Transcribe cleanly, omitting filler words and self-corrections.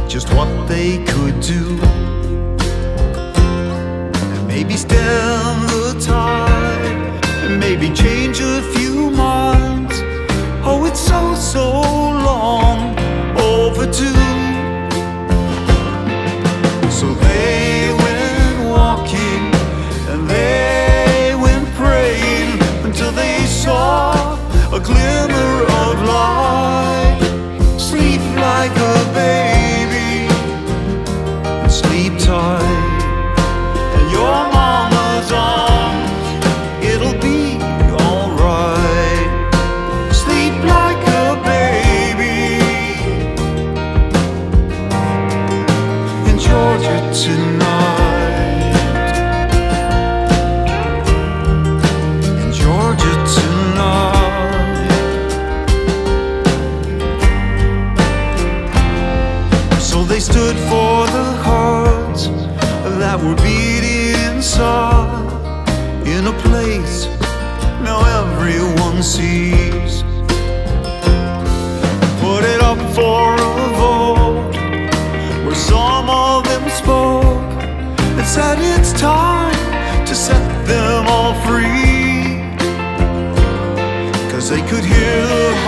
just what they could do, and maybe stem the tide, and maybe change a few minds. Oh, it's so long overdue. So they went walking and they went praying until they saw a glimmer of light. Sleep like a baby and sleep tight in your mama's arms. It'll be alright. Sleep like a baby in Georgia tonight. In Georgia tonight. So they stood for the hearts that were beating inside, in a place now everyone sees. Put it up for a vote, where some of them spoke and said it's time to set them all free, 'cause they could hear the